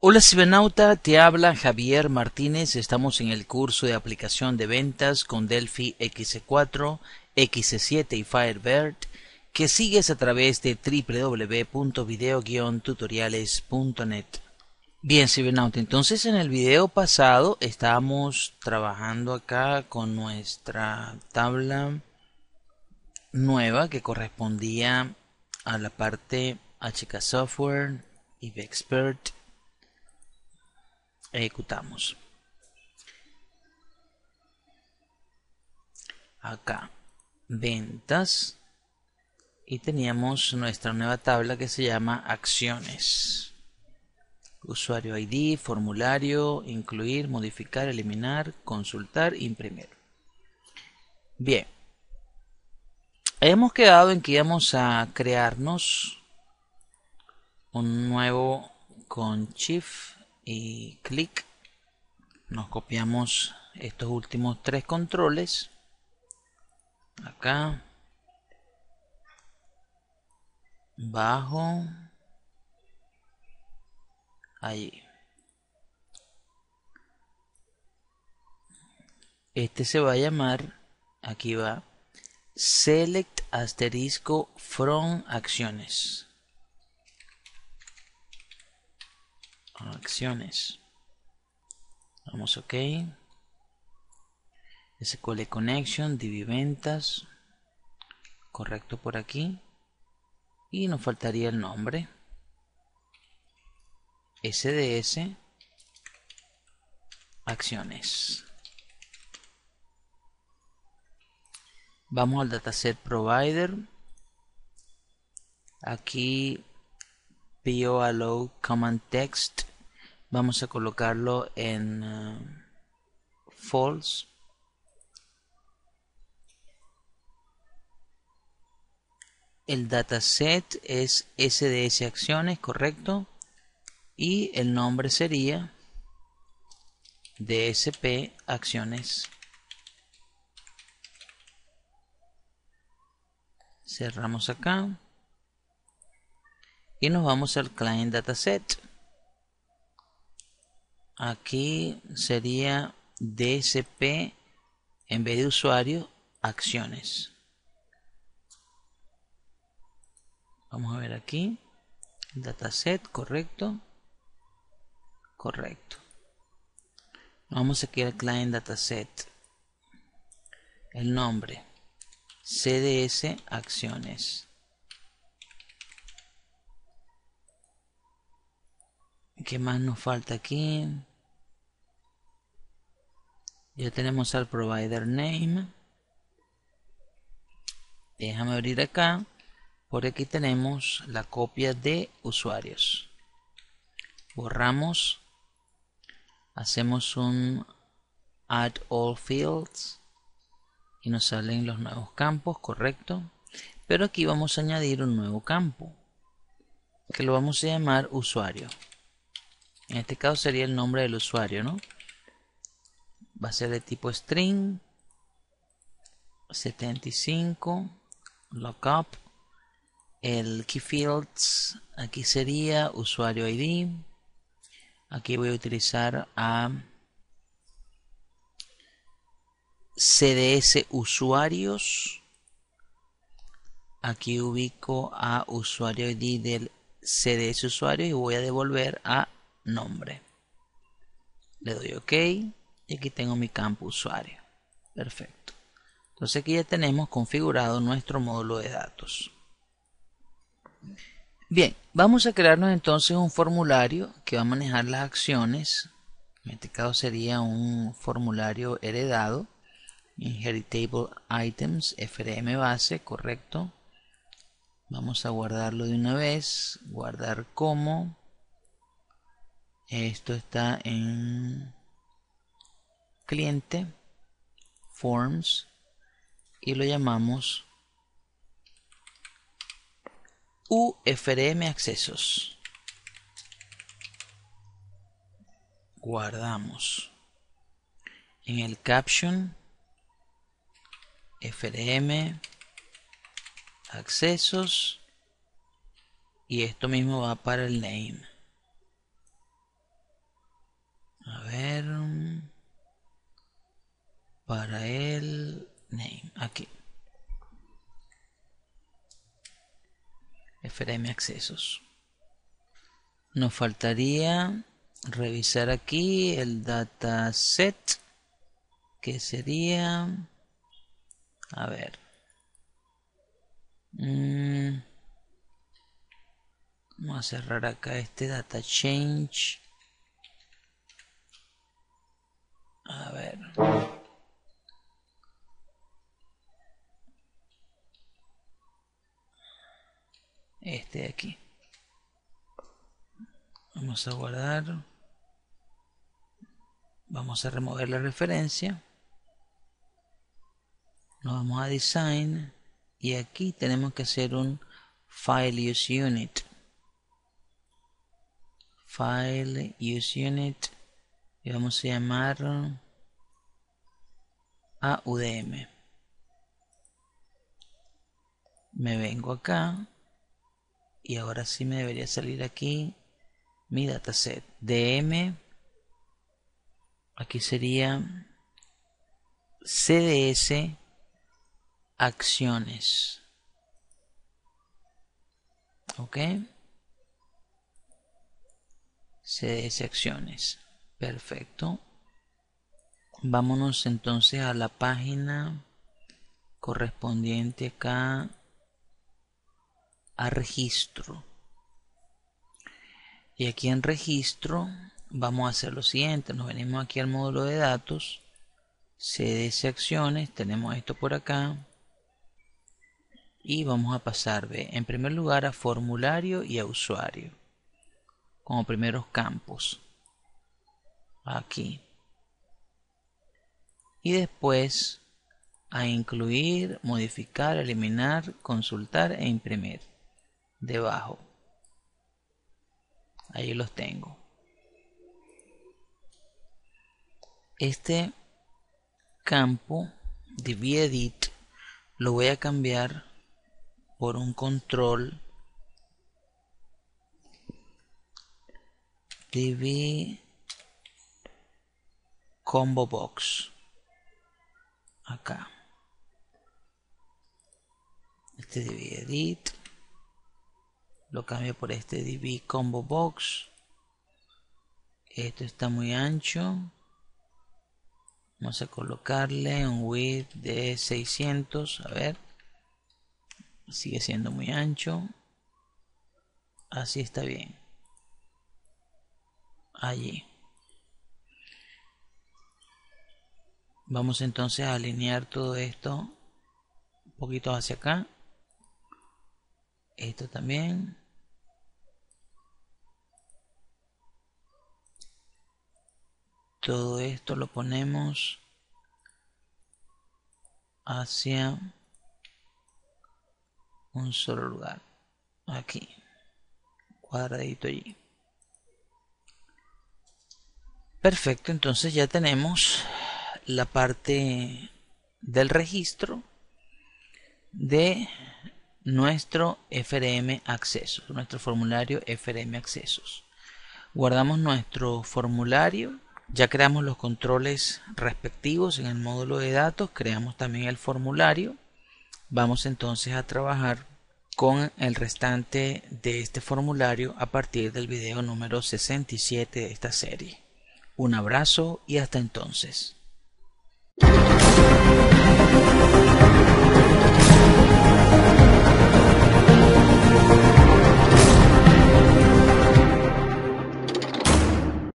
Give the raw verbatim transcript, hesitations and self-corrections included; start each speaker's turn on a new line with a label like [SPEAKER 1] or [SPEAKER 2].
[SPEAKER 1] Hola cibernauta, te habla Javier Martínez. Estamos en el curso de aplicación de ventas con Delphi equis cuatro, equis siete y Firebird que sigues a través de w w w punto video guion tutoriales punto net. Bien cibernauta, entonces en el video pasado estábamos trabajando acá con nuestra tabla nueva que correspondía a la parte H K Software y Vexpert. Ejecutamos acá ventas y teníamos nuestra nueva tabla que se llama acciones, usuario I D, formulario, incluir, modificar, eliminar, consultar, imprimir. Bien, hemos quedado en que íbamos a crearnos un nuevo con Shift y clic. Nos copiamos estos últimos tres controles acá, bajo, allí. Este se va a llamar, aquí va, select asterisco from acciones. Acciones. Vamos ok. S Q L Connection, Divi Ventas. Correcto por aquí. Y nos faltaría el nombre. S D S Acciones. Vamos al dataset provider. Aquí po allow command text. Vamos a colocarlo en uh, false. El dataset es S D S acciones, correcto. Y el nombre sería D S P acciones. Cerramos acá. Y nos vamos al client dataset. Aquí sería D S P en vez de usuario acciones. Vamos a ver aquí. Dataset, correcto. Correcto. Vamos aquí al client dataset. El nombre. C D S acciones. ¿Qué más nos falta aquí? Ya tenemos al provider name. Déjame abrir acá. Por aquí tenemos la copia de usuarios. Borramos. Hacemos un add all fields. Y nos salen los nuevos campos, correcto. Pero aquí vamos a añadir un nuevo campo. Que lo vamos a llamar usuario. En este caso sería el nombre del usuario, ¿no? Va a ser de tipo string. setenta y cinco. Lookup. El key fields aquí sería usuario I D. Aquí voy a utilizar a C D S usuarios. Aquí ubico a usuario I D del C D S usuario y voy a devolver a nombre. Le doy OK y aquí tengo mi campo usuario. Perfecto. Entonces aquí ya tenemos configurado nuestro módulo de datos. Bien, vamos a crearnos entonces un formulario que va a manejar las acciones. En este caso sería un formulario heredado. Inheritable items, F R M base, correcto. Vamos a guardarlo de una vez. Guardar como. Esto está en cliente, forms, y lo llamamos U F R M accesos. Guardamos. En el caption, F R M accesos, y esto mismo va para el name. A ver, para el name, aquí. F R M accesos. Nos faltaría revisar aquí el dataset, que sería, a ver, mm, vamos a cerrar acá este data change. A ver, este de aquí. Vamos a guardar. Vamos a remover la referencia. Nos vamos a design. Y aquí tenemos que hacer un file use unit. File use unit. Y vamos a llamar a U D M. Me vengo acá. Y ahora sí me debería salir aquí mi dataset. D M. Aquí sería C D S acciones. Ok. C D S acciones. Perfecto. Vámonos entonces a la página correspondiente acá a registro. Y aquí en registro vamos a hacer lo siguiente. Nos venimos aquí al módulo de datos. C D S acciones. Tenemos esto por acá. Y vamos a pasar ¿ve? en primer lugar a formulario y a usuario. Como primeros campos. Aquí. Y después a incluir, modificar, eliminar, consultar e imprimir. Debajo. Ahí los tengo. Este campo DivEdit lo voy a cambiar por un control div combo box. Acá. Este DivEdit lo cambio por este div combo box. Esto está muy ancho. Vamos a colocarle un width de seiscientos. A ver. Sigue siendo muy ancho. Así está bien. Allí. Vamos entonces a alinear todo esto un poquito hacia acá. Esto también. Todo esto lo ponemos hacia un solo lugar. Aquí. Cuadradito allí. Perfecto, entonces ya tenemos la parte del registro de nuestro F R M accesos, nuestro formulario F R M accesos. Guardamos nuestro formulario, ya creamos los controles respectivos en el módulo de datos, creamos también el formulario. Vamos entonces a trabajar con el restante de este formulario a partir del video número sesenta y siete de esta serie. Un abrazo y hasta entonces.